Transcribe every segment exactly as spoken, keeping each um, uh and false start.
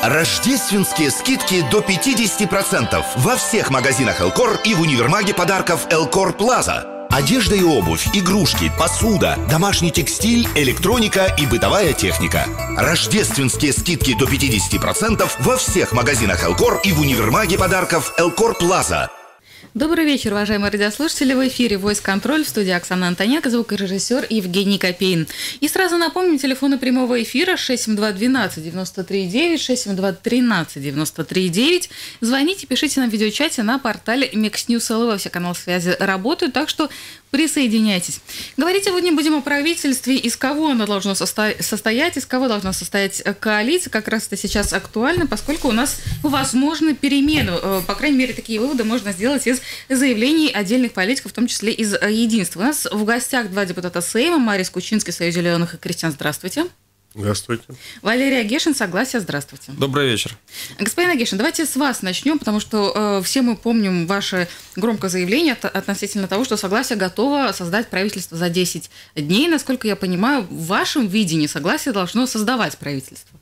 Рождественские скидки до пятидесяти процентов во всех магазинах Элкор и в универмаге подарков Элкор Плаза. Одежда и обувь, игрушки, посуда, домашний текстиль, электроника и бытовая техника. Рождественские скидки до пятидесяти процентов во всех магазинах Элкор и в универмаге подарков Элкор Плаза. Добрый вечер, уважаемые радиослушатели. В эфире Voice Control, в студии Оксана Антоняк, звукорежиссер Евгений Копейн. И сразу напомню, телефоны прямого эфира шесть семь два двенадцать девяносто три девять, шесть семь два тринадцать девяносто три девять. Звоните, пишите нам в видеочате на портале Mixnews.lv. Все каналы связи работают, так что присоединяйтесь. Говорить сегодня будем о правительстве, из кого оно должно состоять, из кого должна состоять коалиция. Как раз это сейчас актуально, поскольку у нас возможны перемены. По крайней мере, такие выводы можно сделать из заявлений отдельных политиков, в том числе из «Единства». У нас в гостях два депутата Сейма. Марис Кучинский, Союз зеленых и крестьян. Здравствуйте. Здравствуйте. Валерий Агешин, Согласие. Здравствуйте. Добрый вечер. Господин Агешин, давайте с вас начнем, потому что э, все мы помним ваше громкое заявление от, относительно того, что Согласие готово создать правительство за десять дней. Насколько я понимаю, в вашем видении Согласие должно создавать правительство.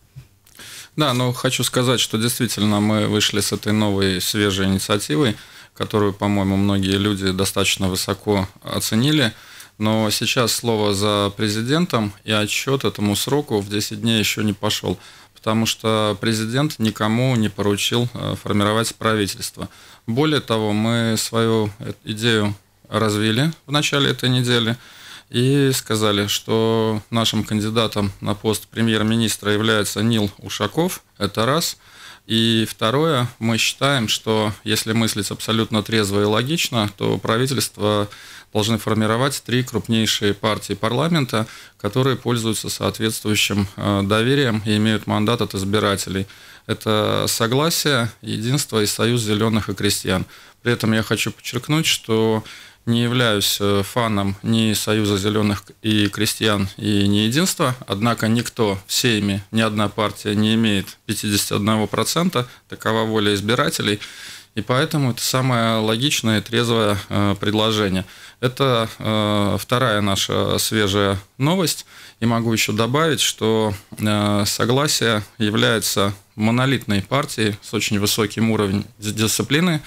Да, но хочу сказать, что действительно мы вышли с этой новой свежей инициативой, которую, по-моему, многие люди достаточно высоко оценили. Но сейчас слово за президентом, и отчет этому сроку в десять дней еще не пошел, потому что президент никому не поручил формировать правительство. Более того, мы свою идею развили в начале этой недели и сказали, что нашим кандидатом на пост премьер-министра является Нил Ушаков, это раз. И второе, мы считаем, что если мыслить абсолютно трезво и логично, то правительство должны формировать три крупнейшие партии парламента, которые пользуются соответствующим доверием и имеют мандат от избирателей. Это Согласие, Единство и Союз зеленых и крестьян. При этом я хочу подчеркнуть, что не являюсь фаном ни Союза зеленых и крестьян, и ни Единства, однако никто в Сейме, ни одна партия не имеет пятидесяти одного процента, такова воля избирателей, и поэтому это самое логичное и трезвое предложение. Это вторая наша свежая новость, и могу еще добавить, что Согласие является монолитной партией с очень высоким уровнем дисциплины,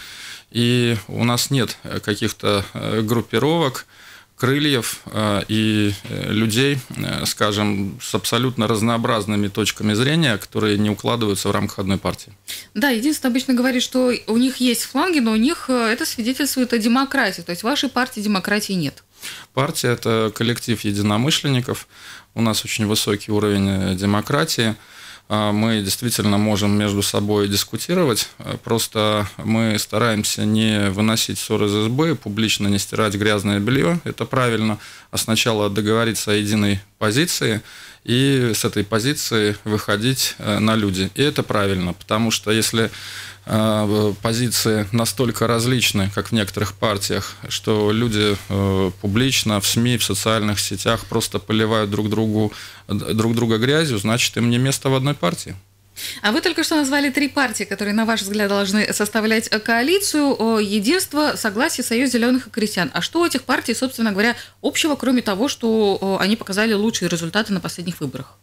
и у нас нет каких-то группировок, крыльев и людей, скажем, с абсолютно разнообразными точками зрения, которые не укладываются в рамках одной партии. Да, Единство обычно говорит, что у них есть фланги, но у них это свидетельствует о демократии, то есть в вашей партии демократии нет. Партия – это коллектив единомышленников, у нас очень высокий уровень демократии. Мы действительно можем между собой дискутировать, просто мы стараемся не выносить ссоры из избы, публично не стирать грязное белье, это правильно, а сначала договориться о единой позиции и с этой позиции выходить на люди. И это правильно, потому что если позиции настолько различны, как в некоторых партиях, что люди публично в СМИ, в социальных сетях просто поливают друг, другу, друг друга грязью, значит, им не место в одной партии. А вы только что назвали три партии, которые, на ваш взгляд, должны составлять коалицию: Единство, Согласие, Союз зеленых и крестьян. А что у этих партий, собственно говоря, общего, кроме того, что они показали лучшие результаты на последних выборах?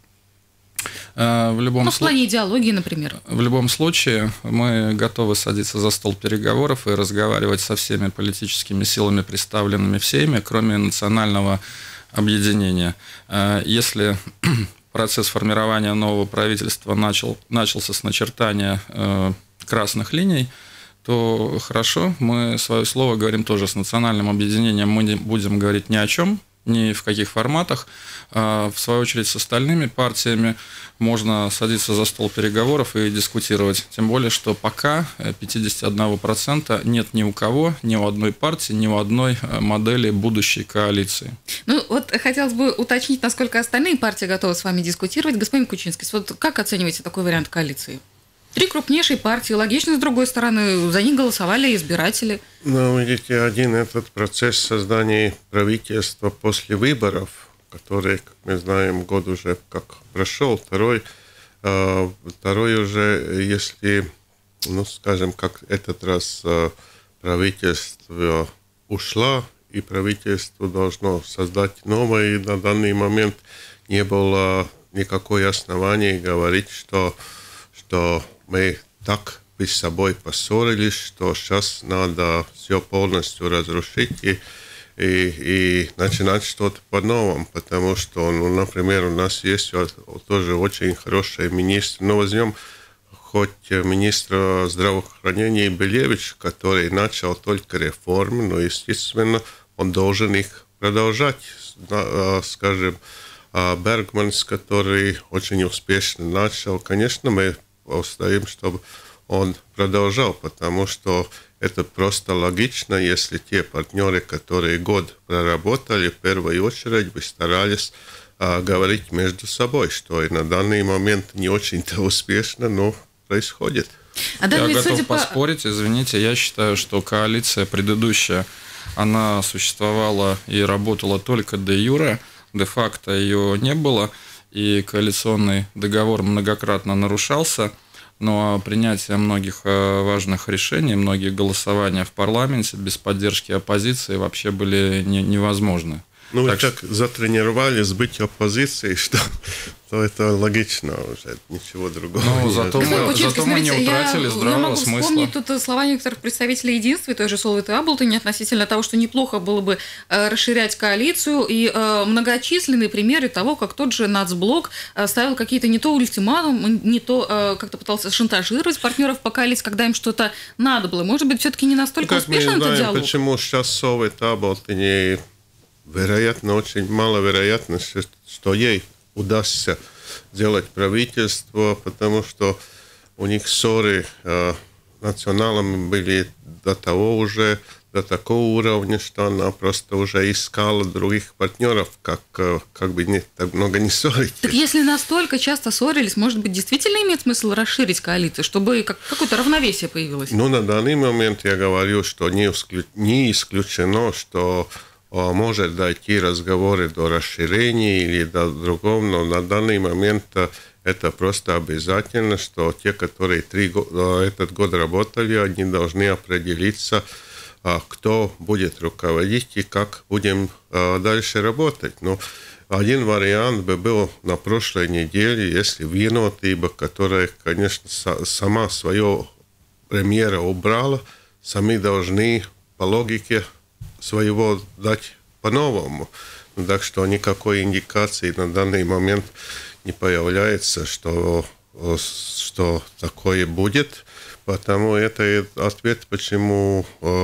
В любом ну, в плане идеологии, например. В любом случае, мы готовы садиться за стол переговоров и разговаривать со всеми политическими силами, представленными в Сейме, кроме национального объединения. Если процесс формирования нового правительства начал, начался с начертания красных линий, то хорошо, мы свое слово говорим тоже с национальным объединением, мы не будем говорить ни о чем, ни в каких форматах. В свою очередь, с остальными партиями можно садиться за стол переговоров и дискутировать. Тем более, что пока пятидесяти одного процента нет ни у кого, ни у одной партии, ни у одной модели будущей коалиции. Ну, вот хотелось бы уточнить, насколько остальные партии готовы с вами дискутировать. Господин Кучинский, вот как оцениваете такой вариант коалиции? Три крупнейшие партии, логично, с другой стороны, за них голосовали избиратели. Ну, видите, один этот процесс создания правительства после выборов, который, как мы знаем, год уже как прошел, второй, э, второй уже, если, ну, скажем, как этот раз э, правительство ушло, и правительство должно создать новое, и на данный момент не было никакой оснований говорить, что что мы так с собой поссорились, что сейчас надо все полностью разрушить и, и, и начинать что-то по-новому, потому что, ну, например, у нас есть тоже очень хороший министр, но возьмем хоть министра здравоохранения Белевич, который начал только реформы, но, естественно, он должен их продолжать. Скажем, Бергманс, который очень успешно начал, конечно, мы стоим, чтобы он продолжал, потому что это просто логично, если те партнеры, которые год проработали, в первую очередь бы старались а, говорить между собой, что и на данный момент не очень-то успешно, но происходит. А я готов по... поспорить, извините, я считаю, что коалиция предыдущая, она существовала и работала только де-юре, де-факто ее не было, и коалиционный договор многократно нарушался. Но принятие многих важных решений, многие голосования в парламенте без поддержки оппозиции вообще были не, невозможны. Ну, так вы так что... затренировались быть оппозицией, что то это логично уже, ничего другого. Ну, зато, мы, Кучинский, зато мы не утратили я, здравого я могу смысла. Вспомнить тут слова некоторых представителей единства, той же Солветы Аблтони, относительно того, что неплохо было бы э, расширять коалицию, и э, многочисленные примеры того, как тот же Нацблок э, ставил какие-то не то ультиматумы, не то э, как-то пытался шантажировать партнеров по коалиции, когда им что-то надо было. Может быть, все-таки не настолько ну, успешно этот знаем, диалог? Почему сейчас Солвета Аблтони, вероятно, очень маловероятно, что ей удастся делать правительство, потому что у них ссоры э, националами были до того уже, до такого уровня, что она просто уже искала других партнеров, как, э, как бы не, так много не ссорить. Так если настолько часто ссорились, может быть, действительно имеет смысл расширить коалицию, чтобы как, какое-то равновесие появилось? Ну, на данный момент я говорю, что не, исключ... не исключено, что может дойти разговоры до расширения или до другого, но на данный момент это просто обязательно, что те, которые три года, этот год работали, они должны определиться, кто будет руководить и как будем дальше работать. Но один вариант бы был на прошлой неделе, если Vienotība, которая, конечно, сама свое премьера убрала, сами должны по логике своего дать по-новому. Ну, так что никакой индикации на данный момент не появляется, что, что такое будет. Потому это ответ, почему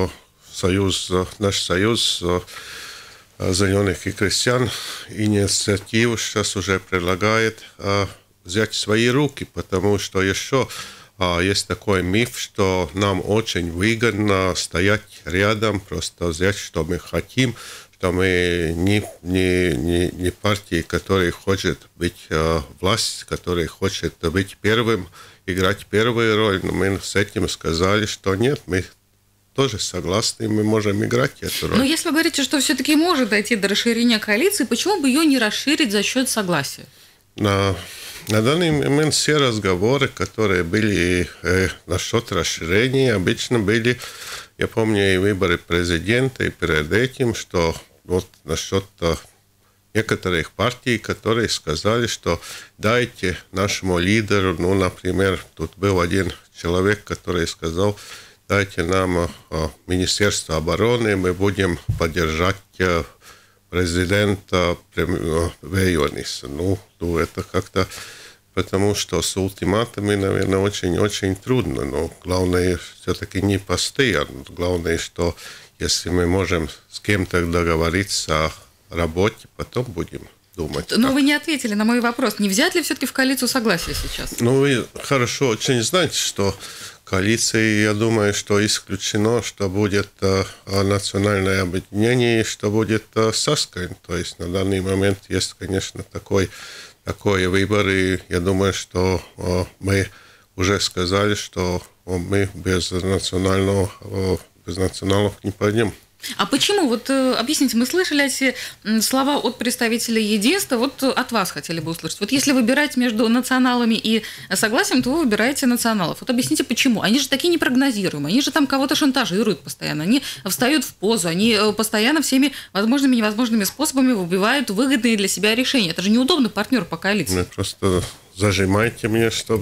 союз, наш союз зеленых и крестьян инициативу сейчас уже предлагает взять в свои руки, потому что еще есть такой миф, что нам очень выгодно стоять рядом, просто взять, что мы хотим, что мы не, не, не, не партии, которая хочет быть э, власть, которая хочет быть первым, играть первую роль. Но мы с этим сказали, что нет, мы тоже согласны, мы можем играть эту роль. Но если вы говорите, что все-таки может дойти до расширения коалиции, почему бы ее не расширить за счет согласия? На... На данный момент все разговоры, которые были э, насчет расширения, обычно были, я помню, и выборы президента, и перед этим, что вот насчет э, некоторых партий, которые сказали, что дайте нашему лидеру, ну, например, тут был один человек, который сказал, дайте нам э, Министерство обороны, мы будем поддержать э, президента Vējonis. Ну, ну, это как-то... Потому что с ультиматами, наверное, очень-очень трудно. Но главное все-таки не посты, а главное, что если мы можем с кем-то договориться о работе, потом будем думать. Но как. Вы не ответили на мой вопрос. Не взять ли все-таки в коалицию согласие сейчас? Ну, вы хорошо очень знаете, что коалиции, я думаю, что исключено, что будет э, национальное объединение, что будет э, Saskaņa. То есть на данный момент есть, конечно, такой, такой выбор, и я думаю, что э, мы уже сказали, что э, мы без национального, э, без националов не пойдем. А почему? Вот объясните, мы слышали эти слова от представителей единства, вот от вас хотели бы услышать. Вот если выбирать между националами и согласием, то вы выбираете националов. Вот объясните, почему? Они же такие непрогнозируемые, они же там кого-то шантажируют постоянно, они встают в позу, они постоянно всеми возможными и невозможными способами выбивают выгодные для себя решения. Это же неудобный партнер по коалиции. Вы просто зажимаете меня, чтобы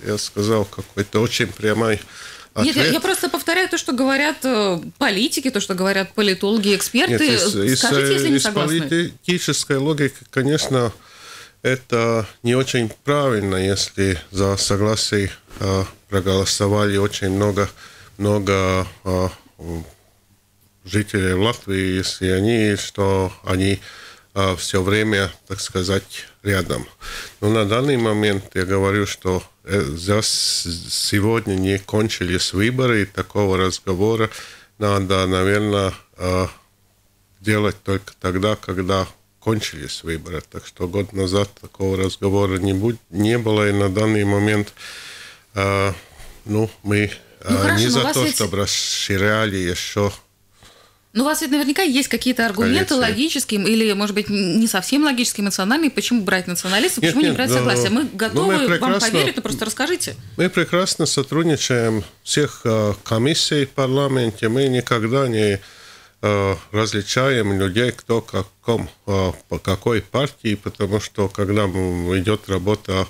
я сказал какой-то очень прямой ответ. Нет, я, я просто повторяю то, что говорят политики, то, что говорят политологи, эксперты. Нет, из, Скажите, из, если не из согласны. Из политической логики, конечно, это не очень правильно, если за согласие э, проголосовали очень много, много э, жителей Латвии, если они, что они э, все время, так сказать, рядом. Но на данный момент я говорю, что здесь сегодня не кончились выборы, и такого разговора надо, наверное, э, делать только тогда, когда кончились выборы. Так что год назад такого разговора не, будь, не было, и на данный момент э, ну, мы э, ну, хорошо, не за то, ведь... чтобы расширяли еще. Ну, у вас ведь наверняка есть какие-то аргументы коалиции. Логические, или, может быть, не совсем логические, эмоциональные, почему брать националистов, почему нет, не брать нет, согласие? Мы готовы ну, мы вам поверить, но просто расскажите. Мы прекрасно сотрудничаем всех э, комиссий в парламенте, мы никогда не различаем людей, кто каком, по какой партии, потому что когда идет работа,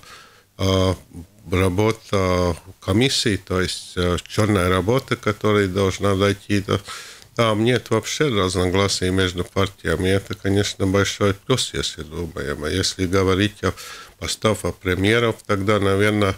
работа комиссии, то есть черная работа, которая должна дойти до... Там нет вообще разногласий между партиями. Это, конечно, большой плюс, если думаем. А если говорить о поставках премьеров, тогда, наверное,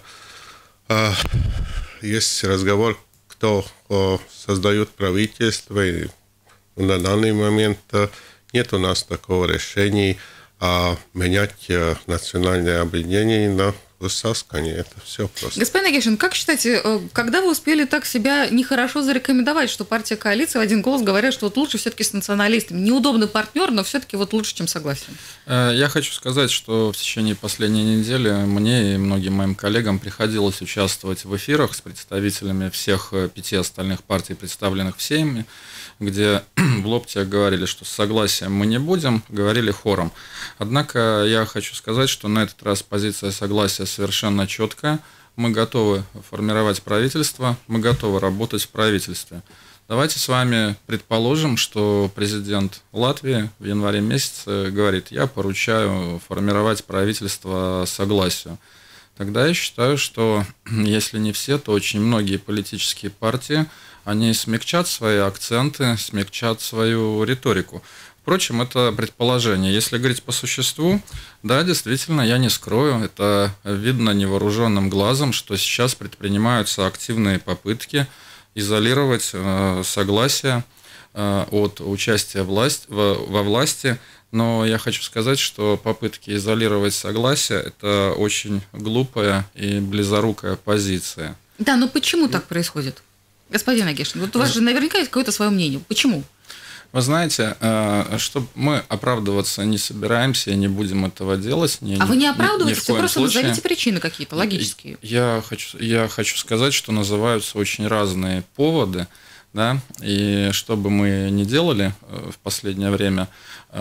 есть разговор, кто создает правительство, и на данный момент нет у нас такого решения а менять национальное объединение на высаскание. Это все просто. Господин Агешин, как считаете, когда вы успели так себя нехорошо зарекомендовать, что партия коалиции в один голос говорят, что вот лучше все-таки с националистами? Неудобный партнер, но все-таки вот лучше, чем согласие. Я хочу сказать, что в течение последней недели мне и многим моим коллегам приходилось участвовать в эфирах с представителями всех пяти остальных партий, представленных в Сейме, где в лоб тебе говорили, что с согласием мы не будем, говорили хором. Однако я хочу сказать, что на этот раз позиция согласия совершенно четкая. Мы готовы формировать правительство, мы готовы работать в правительстве. Давайте с вами предположим, что президент Латвии в январе месяце говорит: я поручаю формировать правительство согласию. Тогда я считаю, что если не все, то очень многие политические партии, они смягчат свои акценты, смягчат свою риторику. Впрочем, это предположение. Если говорить по существу, да, действительно, я не скрою, это видно невооруженным глазом, что сейчас предпринимаются активные попытки изолировать э, согласие э, от участия власть, во, во власти. Но я хочу сказать, что попытки изолировать согласие – это очень глупая и близорукая позиция. Да, но почему так происходит? Господин Агешин, вот у вас же наверняка есть какое-то свое мнение. Почему? Вы знаете, что мы оправдываться не собираемся и не будем этого делать. Ни, а вы не оправдываетесь, вы просто случае. назовите причины какие-то логические. Я хочу, я хочу сказать, что называются очень разные поводы, да, и что бы мы ни делали в последнее время,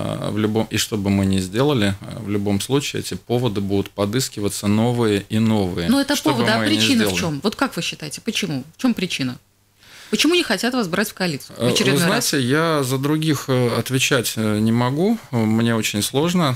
в любом, и что бы мы ни сделали, в любом случае эти поводы будут подыскиваться новые и новые. Но это поводы, а причина в чем? Вот как вы считаете, почему? В чем причина? Почему не хотят вас брать в коалицию? В Вы знаете, раз? я за других отвечать не могу, мне очень сложно.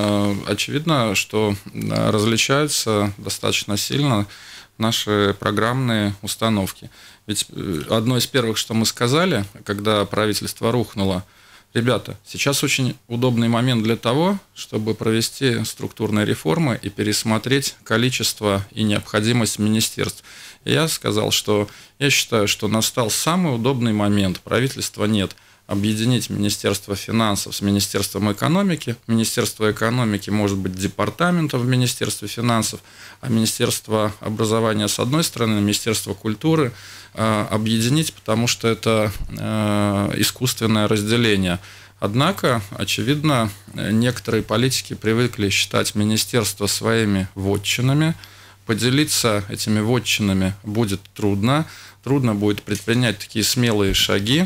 Очевидно, что различаются достаточно сильно наши программные установки. Ведь одно из первых, что мы сказали, когда правительство рухнуло: ребята, сейчас очень удобный момент для того, чтобы провести структурные реформы и пересмотреть количество и необходимость министерств. И я сказал, что я считаю, что настал самый удобный момент, правительства нет, объединить Министерство финансов с Министерством экономики. Министерство экономики может быть департаментом в Министерстве финансов, а Министерство образования с одной стороны, Министерство культуры объединить, потому что это искусственное разделение. Однако, очевидно, некоторые политики привыкли считать министерства своими вотчинами. Поделиться этими вотчинами будет трудно. Трудно будет предпринять такие смелые шаги.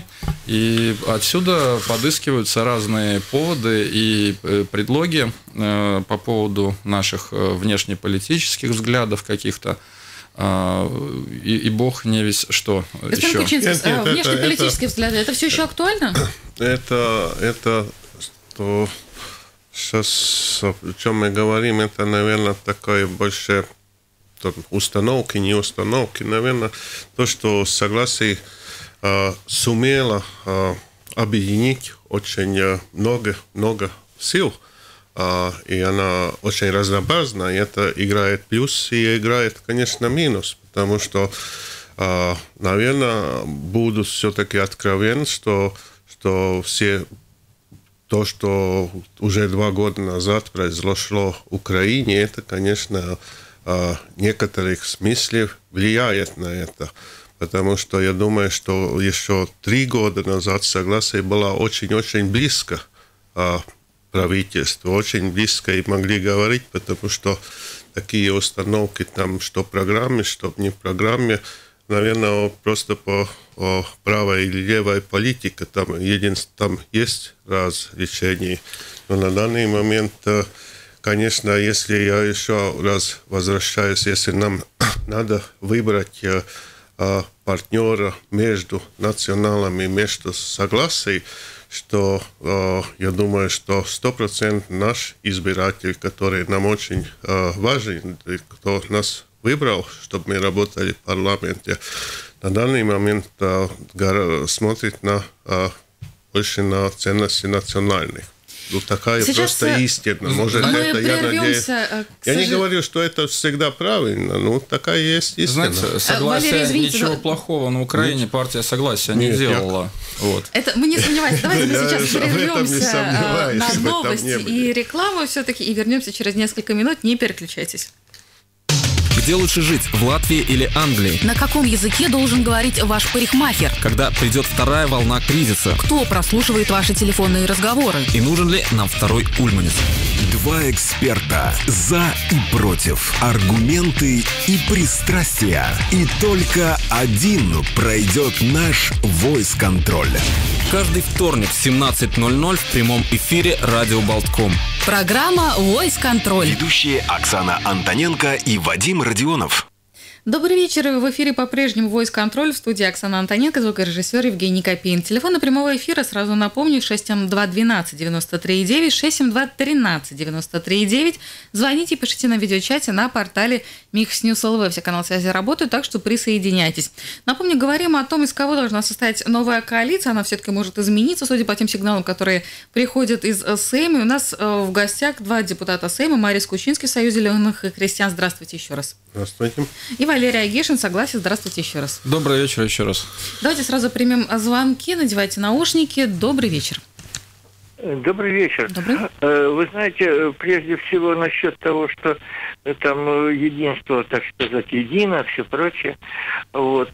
И отсюда подыскиваются разные поводы и предлоги по поводу наших внешнеполитических взглядов каких-то. И, и бог не весь что Господин еще. Кучинский, а, внешнеполитические взгляды, это все еще актуально? Это, это что сейчас, о чем мы говорим, это, наверное, такое больше там, установки, не установки. Наверное, то, что согласие э, сумело э, объединить очень э, много, много сил, э, и она очень разнообразна, и это играет плюс и играет, конечно, минус, потому что, э, наверное, буду все-таки откровен, что, что все то, что уже два года назад произошло в Украине, это, конечно, в некоторых смыслах влияет на это. Потому что я думаю, что еще три года назад согласие было очень-очень близко правительству, очень близко и могли говорить, потому что такие установки, там, что в программе, что не в программе, наверное, просто по о правой или левой политике, там, единство, там есть различия. Но на данный момент, конечно, если я еще раз возвращаюсь, если нам надо выбрать партнера между националами, между согласием, что я думаю, что сто процентов наш избиратель, который нам очень важен, кто нас выбрал, чтобы мы работали в парламенте, на данный момент а, смотрит на, а, больше на ценности национальных. Ну, такая Сейчас просто истина. Может, мы это, я надеюсь... Я сожал... не говорю, что это всегда правильно, но такая есть истина. Знаете, согласие, Валерий, извините, ничего но... плохого на Украине партия согласия не Нет, делала. Вот. Это мы не сомневаемся. Давайте мы сейчас прервемся на новости и рекламу все-таки и вернемся через несколько минут. Не переключайтесь. Где лучше жить, в Латвии или Англии? На каком языке должен говорить ваш парикмахер? Когда придет вторая волна кризиса? Кто прослушивает ваши телефонные разговоры? И нужен ли нам второй ульманец? Два эксперта за и против. Аргументы и пристрастия. И только один пройдет наш войс-контроль. Каждый вторник в семнадцать ноль ноль в прямом эфире Радио Болтком. Программа «Войс-контроль». Ведущие Оксана Антоненко и Вадим Родионов. Добрый вечер. В эфире по-прежнему «Войс-контроль», в студии Оксана Антоненко, звукорежиссер Евгений Копейн. Телефон прямого эфира, сразу напомню, шесть семь два двенадцать девяносто три девять, шесть семь два тринадцать девяносто три девять. Звоните, пишите на видеочате на портале Микс-Ньюс эл ви. Все каналы связи работают, так что присоединяйтесь. Напомню, говорим о том, из кого должна состоять новая коалиция. Она все-таки может измениться, судя по тем сигналам, которые приходят из Сейма. И у нас в гостях два депутата Сейма: Марис Кучинский, Союз зеленых и крестьян. Здравствуйте еще раз. Здравствуйте. И Валерий Агишин, согласен. Здравствуйте еще раз. Добрый вечер еще раз. Давайте сразу примем звонки, надевайте наушники. Добрый вечер. Добрый вечер. Добрый. Вы знаете, прежде всего насчет того, что там единство, так сказать, едино, все прочее. Вот.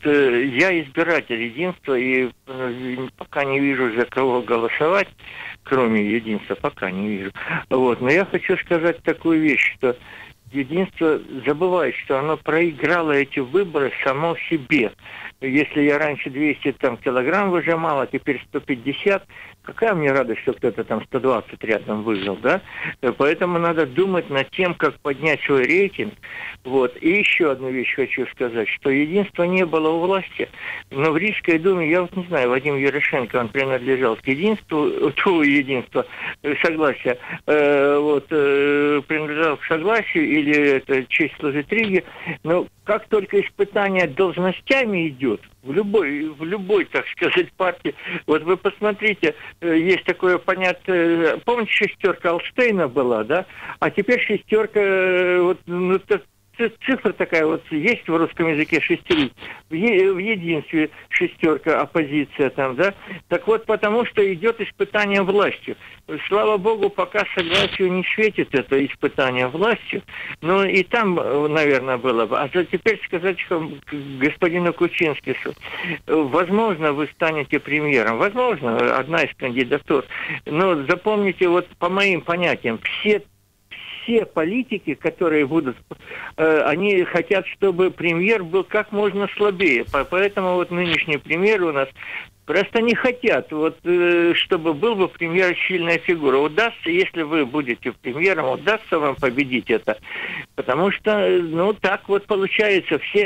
Я избиратель единства и пока не вижу, за кого голосовать, кроме единства, пока не вижу. Вот. Но я хочу сказать такую вещь, что единство забывает, что оно проиграло эти выборы само себе. Если я раньше двести там, килограмм выжимал, а теперь сто пятьдесят, какая мне радость, что кто-то там сто двадцать рядом выжил, да? Поэтому надо думать над тем, как поднять свой рейтинг. Вот. И еще одну вещь хочу сказать, что единства не было у власти, но в Рижской думе, я вот не знаю, Вадим Ярошенко, он принадлежал к единству, ту единство, согласия, э, вот, э, принадлежал к согласию, или это честь служить Риге, но как только испытание должностями идет, в любой, в любой, так сказать, партии, вот вы посмотрите, есть такое понятие, помните, шестерка Алштейна была, да, а теперь шестерка, вот, ну, цифра такая вот есть в русском языке, шестерик, в, е- в единстве шестерка, оппозиция там, да, так вот потому, что идет испытание властью. Слава богу, пока согласию не светит это испытание властью, но и там, наверное, было бы. А теперь сказать господину Кучинскису, возможно, вы станете премьером, возможно, одна из кандидатур, но запомните, вот по моим понятиям, все Все политики, которые будут, э, они хотят, чтобы премьер был как можно слабее. Поэтому вот нынешний премьер у нас просто не хотят, вот, э, чтобы был бы премьер сильная фигура. Удастся, если вы будете премьером, удастся вам победить это. Потому что, ну, так вот получается, все,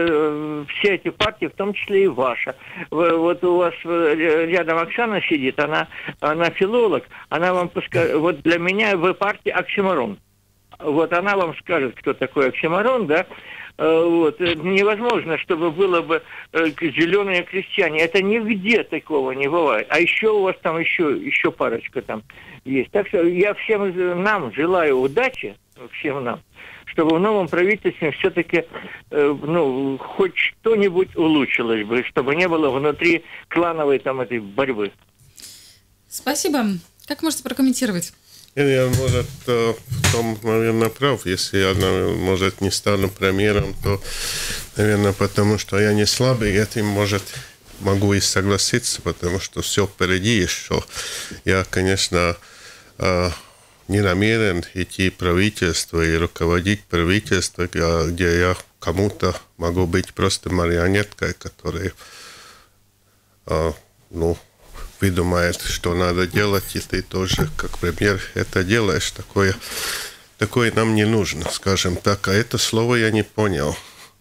э, все эти партии, в том числе и ваша. Вот у вас рядом Оксана сидит, она, она филолог, она вам пускай, вот для меня вы партия оксюморон. вот она вам скажет, кто такой оксиморон, да, вот, невозможно, чтобы было бы зеленые крестьяне. Это нигде такого не бывает. А еще у вас там еще, еще парочка там есть. Так что я всем нам желаю удачи, всем нам, чтобы в новом правительстве все-таки ну, хоть что-нибудь улучшилось бы, чтобы не было внутри клановой там этой борьбы. Спасибо. Как можете прокомментировать? Я, может, в том, наверное, прав. Если я, может, не стану премьером, то, наверное, потому что я не слабый, этим, может, могу и согласиться, потому что все впереди еще. Я, конечно, не намерен идти в правительство и руководить правительством, где я кому-то могу быть просто марионеткой, которая, ну, выдумает, что надо делать, и ты тоже, как премьер, это делаешь. Такое, такое нам не нужно, скажем так. А это слово я не понял.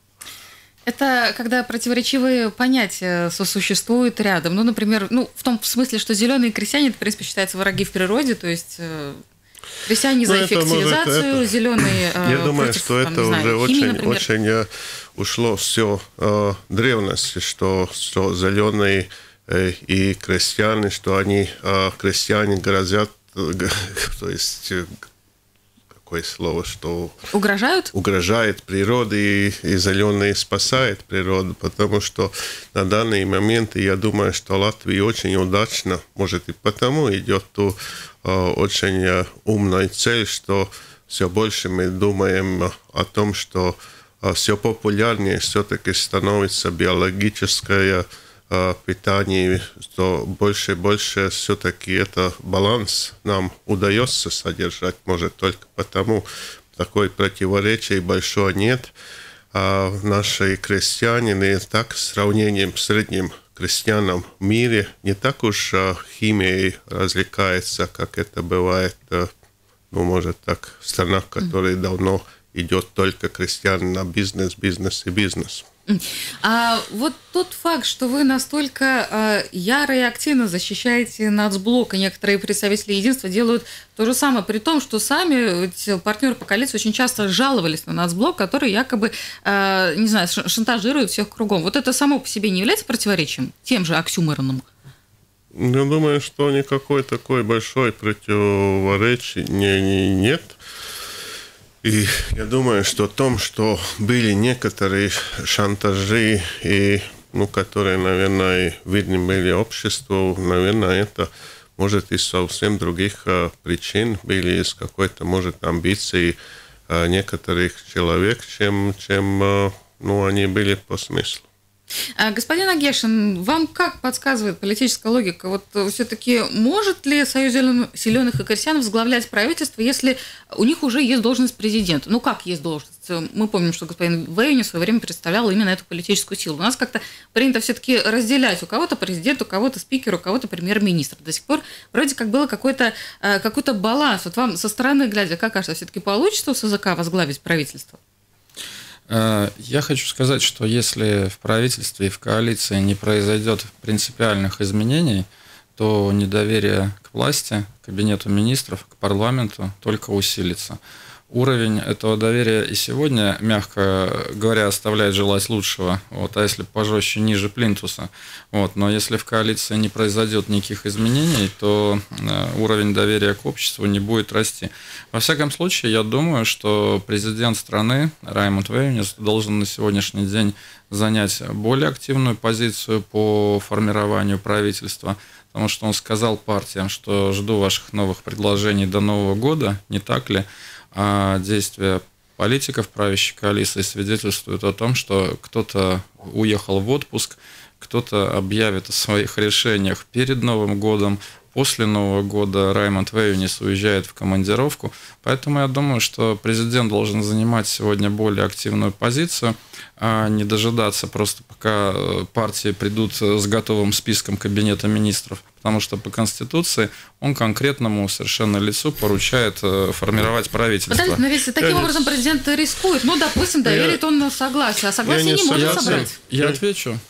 Это когда противоречивые понятия сосуществуют рядом. Ну, например, ну, в том смысле, что зеленые крестьяне, это, в принципе, считаются враги в природе, то есть крестьяне за ну, эффективизацию, это, это... зеленые Я э, думаю, против, что там, это уже знаю, химии, очень, очень ушло все э, древности, что, что зеленые и крестьяне, что они, крестьяне грозят, то есть, какое слово, что... Угрожают? Угрожает природе, и, и зеленые спасает природу, потому что на данный момент, я думаю, что Латвия очень удачно, может и потому идет ту очень умная цель, что все больше мы думаем о том, что все популярнее все-таки становится биологическое питании, то больше и больше все-таки это баланс нам удается содержать, может, только потому такой противоречия большого нет. А наши крестьяне не так в сравнении с средним крестьянам в мире не так уж химией развлекается, как это бывает, ну, может, так, в странах, в которых давно идет только крестьян на бизнес, бизнес и бизнес. А вот тот факт, что вы настолько э, яро и активно защищаете нацблок, и некоторые представители единства делают то же самое, при том, что сами партнеры по коалиции очень часто жаловались на нацблок, который якобы, э, не знаю, шантажирует всех кругом. Вот это само по себе не является противоречием тем же оксюмороном? Я думаю, что никакой такой большой противоречия не, не, нет. И я думаю, что в том, что были некоторые шантажи, и, ну, которые, наверное, видны были обществу, наверное, это может из совсем других а, причин, были из какой-то, может, амбиции а, некоторых человек, чем, чем а, ну, они были по смыслу. Господин Агешин, вам как подсказывает политическая логика? Вот все-таки может ли Союз зеленых и крестьян возглавлять правительство, если у них уже есть должность президента? Ну как есть должность? Мы помним, что господин Вейни в свое время представлял именно эту политическую силу. У нас как-то принято все-таки разделять. У кого-то президент, у кого-то спикер, у кого-то премьер-министр. До сих пор вроде как было какой-то, какой-то баланс. Вот вам со стороны глядя, как кажется, все-таки получится у СЗК возглавить правительство? Я хочу сказать, что если в правительстве и в коалиции не произойдет принципиальных изменений, то недоверие к власти, к кабинету министров, к парламенту только усилится. Уровень этого доверия и сегодня, мягко говоря, оставляет желать лучшего, вот, а если пожестче, ниже плинтуса. Вот, но если в коалиции не произойдет никаких изменений, то уровень доверия к обществу не будет расти. Во всяком случае, я думаю, что президент страны Раймонд Вейнис должен на сегодняшний день занять более активную позицию по формированию правительства, потому что он сказал партиям, что жду ваших новых предложений до Нового года, не так ли? А действия политиков правящей коалиции свидетельствуют о том, что кто-то уехал в отпуск, кто-то объявит о своих решениях перед Новым годом, после Нового года Раймонд Вейнис уезжает в командировку. Поэтому я думаю, что президент должен занимать сегодня более активную позицию, а не дожидаться просто, пока партии придут с готовым списком кабинета министров. Потому что по Конституции он конкретному совершенно лицу поручает формировать правительство. Подождите, но ведь таким я образом не... президент рискует. Ну, допустим, доверит я... он согласие, а согласие не, не может собрать. Я отвечу.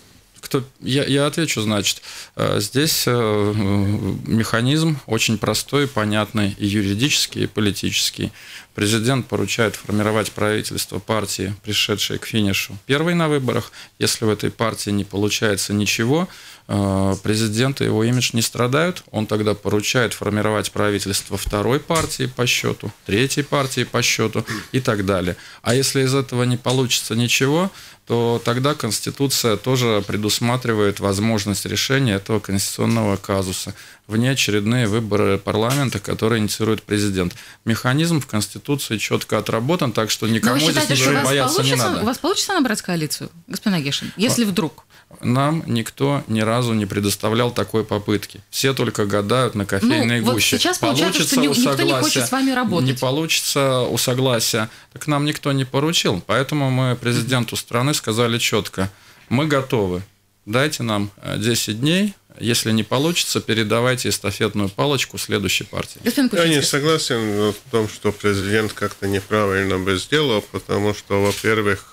кто... Я, я отвечу, значит. Здесь механизм очень простой, понятный и юридический, и политический. Президент поручает формировать правительство партии, пришедшей к финишу первой на выборах. Если в этой партии не получается ничего, президент и его имидж не страдают. Он тогда поручает формировать правительство второй партии по счету, третьей партии по счету и так далее. А если из этого не получится ничего, то тогда Конституция тоже предусматривает возможность решения этого конституционного казуса. Внеочередные выборы парламента, которые инициирует президент. Механизм в Конституции четко отработан, так что никому здесь считаете, ничего бояться не надо. У вас получится набрать коалицию, господин Агешин, если вдруг? Нам никто ни разу не предоставлял такой попытки. Все только гадают на кофейной ну, гуще. Вот сейчас получается, что ни, никто не хочет с вами работать. Не получится у согласия. Так нам никто не поручил. Поэтому мы президенту страны сказали четко: мы готовы. Дайте нам десять дней. Если не получится, передавайте эстафетную палочку следующей партии. Я не согласен в том, что президент как-то неправильно бы сделал, потому что, во-первых,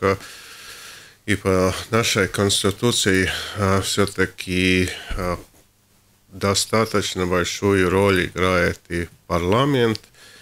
и по нашей Конституции все-таки достаточно большую роль играет и парламент,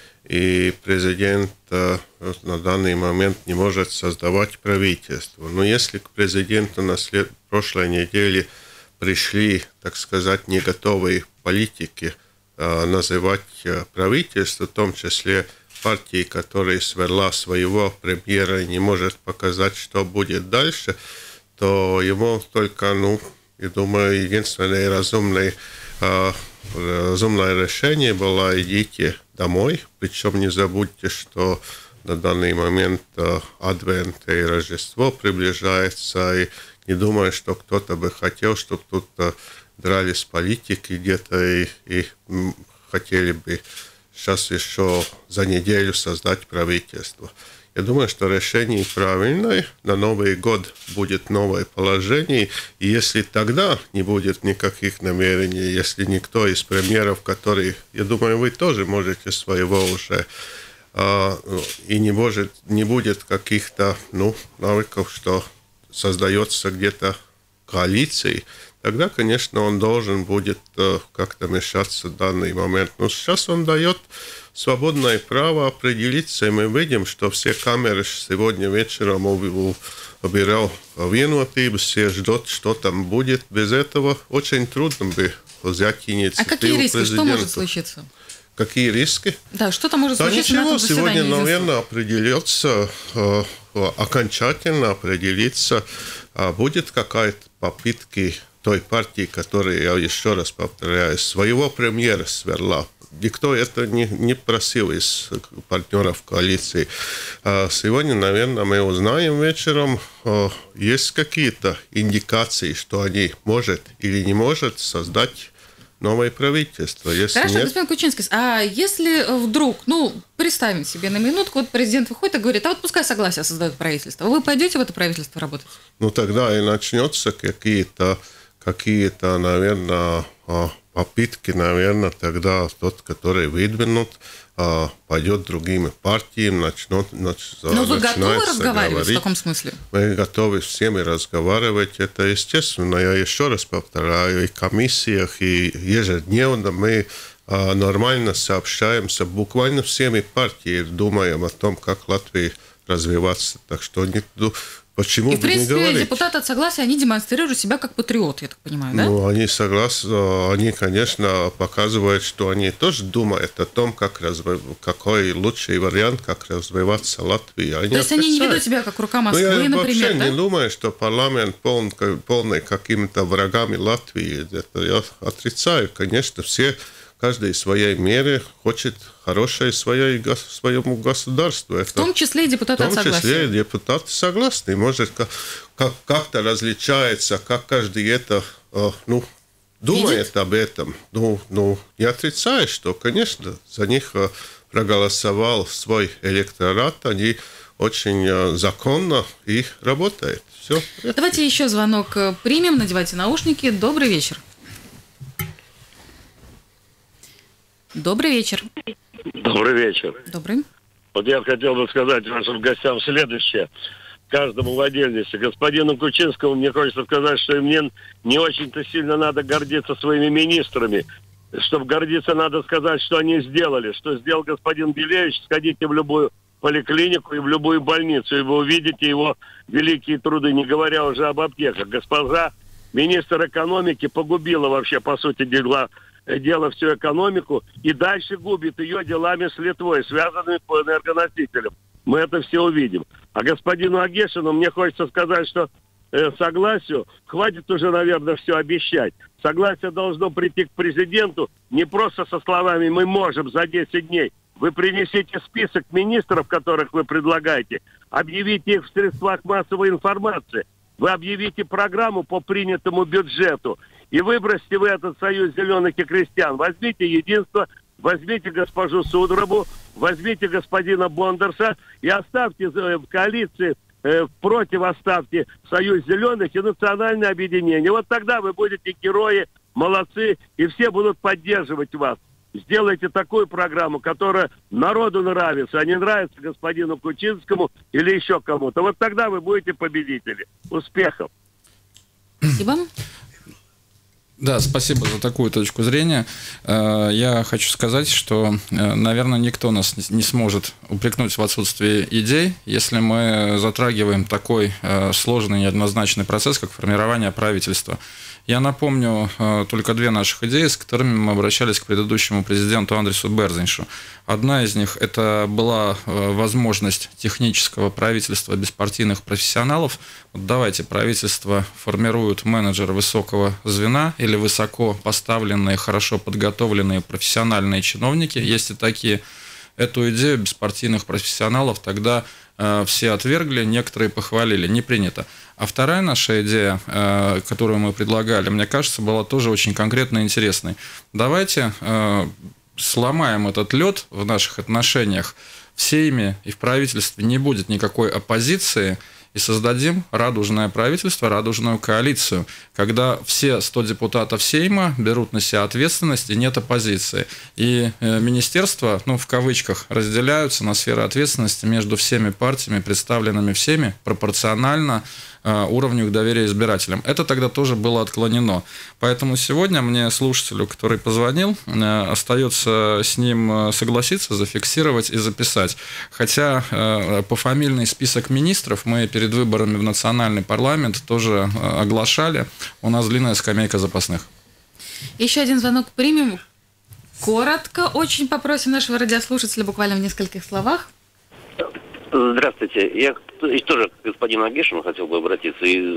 и президент на данный момент не может создавать правительство. Но если к президенту на след... прошлой неделе пришли, так сказать, не готовые политики называть правительство, в том числе партии, которая свела своего премьера и не может показать, что будет дальше, то ему только, ну, я думаю, единственное разумное, э, разумное решение было: идите домой. Причем не забудьте, что на данный момент э, Адвент и Рождество приближается, и не думаю, что кто-то бы хотел, чтобы тут э, дрались политики где-то и, и м, хотели бы сейчас еще за неделю создать правительство. Я думаю, что решение правильное. На Новый год будет новое положение. И если тогда не будет никаких намерений, если никто из премьеров, которые, я думаю, вы тоже можете своего уже, а, и не, может, не будет каких-то ну, навыков, что создается где-то коалицией, тогда, конечно, он должен будет э, как-то вмешаться в данный момент. Но сейчас он дает свободное право определиться, и мы видим, что все камеры сегодня вечером убирал vienotības, все ждут, что там будет. Без этого очень трудно бы взять инициативу. А какие риски? Президенту. Что может случиться? Какие риски? Да, что-то может да случиться ничего, на этом заседании. Сегодня, наверное, определится, э, окончательно определится, э, будет какая-то попытка той партии, которая, я еще раз повторяю, своего премьера сверла. Никто это не, не просил из партнеров коалиции. А сегодня, наверное, мы узнаем вечером, есть какие-то индикации, что они может или не может создать новое правительство. Если Хорошо, нет... господин Кучинский, а если вдруг, ну, представим себе на минутку, вот президент выходит и говорит: а вот пускай согласие создает правительство, вы пойдете в это правительство работать? Ну, тогда и начнется какие-то какие-то, наверное, попытки, наверное, тогда тот, который выдвинут, пойдет другими партиями, начнут, нач, Но вы готовы разговаривать говорить. В таком смысле? Мы готовы с всеми разговаривать, это естественно. Я еще раз повторяю, и в комиссиях, и ежедневно мы нормально сообщаемся, буквально всеми партиями думаем о том, как Латвии развиваться. Так что не... Почему и, в принципе, не говорить? Депутаты от согласия, они демонстрируют себя как патриот, я так понимаю, да? Ну, они согласны, они, конечно, показывают, что они тоже думают о том, как разв... какой лучший вариант, как развиваться Латвии. Они То есть они не ведут себя как рука Москвы, ну, я например, вообще да? не думаю, что парламент полный, полный какими-то врагами Латвии. Это я отрицаю. Конечно, все... Каждый в своей мере хочет хорошее своей, своему государству. Это, в том числе и депутаты от согласия. В том числе и депутаты согласны. Может, как, как-то различается, как каждый это ну, думает Видит? об этом. Ну, ну, не отрицаю, что, конечно, за них проголосовал свой электорат. Они очень законно и работают. Все. Давайте еще звонок примем. Надевайте наушники. Добрый вечер. Добрый вечер. Добрый вечер. Добрый. Вот я хотел бы сказать вашим гостям следующее. каждому в отдельности. Господину Кучинскому мне хочется сказать, что мне не очень-то сильно надо гордиться своими министрами. Чтобы гордиться, надо сказать, что они сделали. Что сделал господин Белевич, сходите в любую поликлинику и в любую больницу, и вы увидите его великие труды, не говоря уже об аптеках. Госпожа министр экономики погубила вообще, по сути дела, дело всю экономику, и дальше губит ее делами с Литвой, связанными по энергоносителям. Мы это все увидим. А господину Агешину мне хочется сказать, что э, согласию хватит уже, наверное, все обещать. Согласие должно прийти к президенту не просто со словами «мы можем за десять дней». Вы принесите список министров, которых вы предлагаете, объявите их в средствах массовой информации, вы объявите программу по принятому бюджету и выбросьте в этот союз зеленых и крестьян. Возьмите единство, возьмите госпожу Судорову, возьмите господина Бондарса и оставьте в коалиции, э, против оставьте союз зеленых и национальное объединение. Вот тогда вы будете герои, молодцы, и все будут поддерживать вас. Сделайте такую программу, которая народу нравится, а не нравится господину Кучинскому или еще кому-то. Вот тогда вы будете победители. Успехов! Спасибо. Да, спасибо за такую точку зрения. Я хочу сказать, что, наверное, никто нас не сможет упрекнуть в отсутствии идей, если мы затрагиваем такой сложный и неоднозначный процесс, как формирование правительства. Я напомню только две наших идеи, с которыми мы обращались к предыдущему президенту Андресу Берзиншу. Одна из них – это была возможность технического правительства беспартийных профессионалов. Вот давайте правительство формируют менеджеры высокого звена или высоко поставленные, хорошо подготовленные профессиональные чиновники. Есть и такие. Эту идею беспартийных профессионалов тогда э, все отвергли, некоторые похвалили. Не принято. А вторая наша идея, э, которую мы предлагали, мне кажется, была тоже очень конкретной и интересной. Давайте э, сломаем этот лед в наших отношениях. В Сейме и в правительстве не будет никакой оппозиции, и создадим радужное правительство, радужную коалицию, когда все сто депутатов Сейма берут на себя ответственность и нет оппозиции. И министерства, ну, в кавычках, разделяются на сферы ответственности между всеми партиями, представленными в Сейме, пропорционально уровню их доверия избирателям. Это тогда тоже было отклонено. Поэтому сегодня мне, слушателю, который позвонил, остается с ним согласиться, зафиксировать и записать. Хотя пофамильный список министров мы перед выборами в национальный парламент тоже оглашали. У нас длинная скамейка запасных. Еще один звонок примем. Коротко очень попросим нашего радиослушателя буквально в нескольких словах. Здравствуйте. Я тоже к господину Агешину хотел бы обратиться и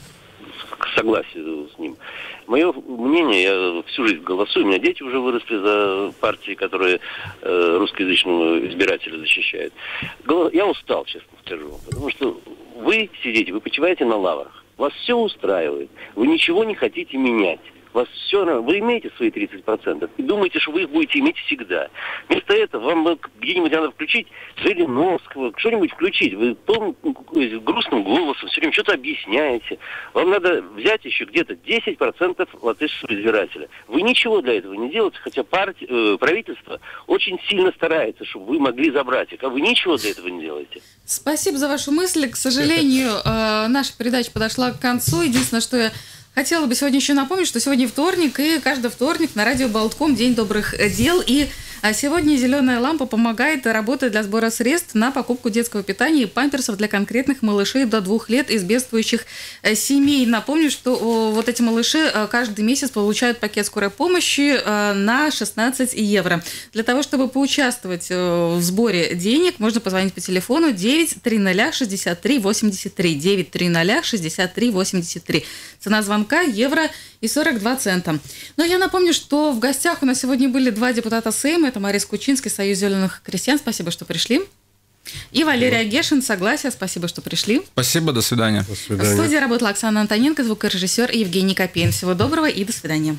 к согласию с ним. Мое мнение, я всю жизнь голосую, у меня дети уже выросли за партии, которые э, русскоязычного избирателя защищают. Я устал, честно скажу, потому что вы сидите, вы почиваете на лаврах, вас все устраивает, вы ничего не хотите менять. Вас все равно, вы имеете свои тридцать процентов и думаете, что вы их будете иметь всегда. Вместо этого вам где-нибудь надо включить Жириновского, что-нибудь включить. Вы полным грустным голосом все время что-то объясняете. Вам надо взять еще где-то десять процентов латышского избирателя. Вы ничего для этого не делаете, хотя партия, э, правительство очень сильно старается, чтобы вы могли забрать их, а вы ничего для этого не делаете. Спасибо за вашу мысль. К сожалению, наша передача подошла к концу. Единственное, что я хотела бы сегодня еще напомнить, что сегодня вторник, и каждый вторник на радио Болтком День добрых дел. И сегодня «Зеленая лампа» помогает, работает для сбора средств на покупку детского питания и памперсов для конкретных малышей до двух лет из бедствующих семей. Напомню, что вот эти малыши каждый месяц получают пакет скорой помощи на шестнадцать евро. Для того, чтобы поучаствовать в сборе денег, можно позвонить по телефону девять триста шестьдесят три восемьдесят три. девять триста шестьдесят три восемьдесят три. Цена звонка евро и сорок два цента. Но я напомню, что в гостях у нас сегодня были два депутата Сейма. Это Марис Кучинский, Союз зеленых крестьян. Спасибо, что пришли. И Валерий Агешин, согласие. Спасибо, что пришли. Спасибо, до свидания. До свидания. В студии работала Оксана Антоненко, звукорежиссер, и Евгений Копейн. Всего доброго и до свидания.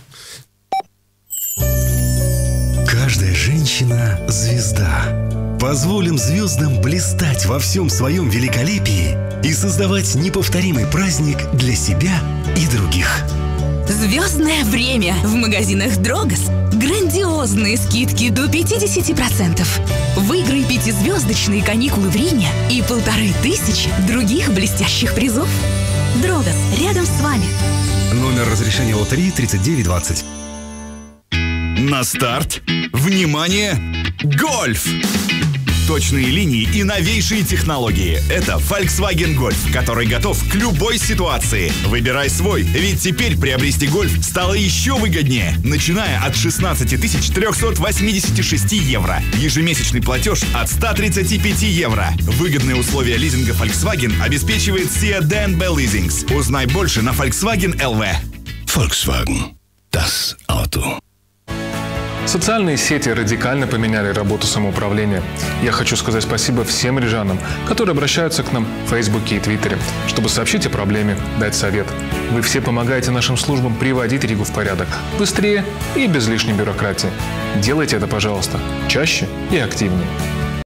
Каждая женщина – звезда. Позволим звездам блистать во всем своем великолепии и создавать неповторимый праздник для себя и других. Звездное время в магазинах Дрогос. Грандиозные скидки до пятьдесят процентов. Выиграй пятизвездочные каникулы в Риме и полторы тысячи других блестящих призов. Дрогас, рядом с вами. Номер разрешения лотереи тридцать девять двадцать. На старт. Внимание! Гольф! Точные линии и новейшие технологии. Это Volkswagen Golf, который готов к любой ситуации. Выбирай свой, ведь теперь приобрести Golf стало еще выгоднее. Начиная от шестнадцати тысяч трехсот восьмидесяти шести евро. Ежемесячный платеж от ста тридцати пяти евро. Выгодные условия лизинга Volkswagen обеспечивает Сиа дэ эн бэ Leasings. Узнай больше на Volkswagen эл ви. Volkswagen. Das Auto. Социальные сети радикально поменяли работу самоуправления. Я хочу сказать спасибо всем рижанам, которые обращаются к нам в Фейсбуке и Твиттере, чтобы сообщить о проблеме, дать совет. Вы все помогаете нашим службам приводить Ригу в порядок, быстрее и без лишней бюрократии. Делайте это, пожалуйста, чаще и активнее.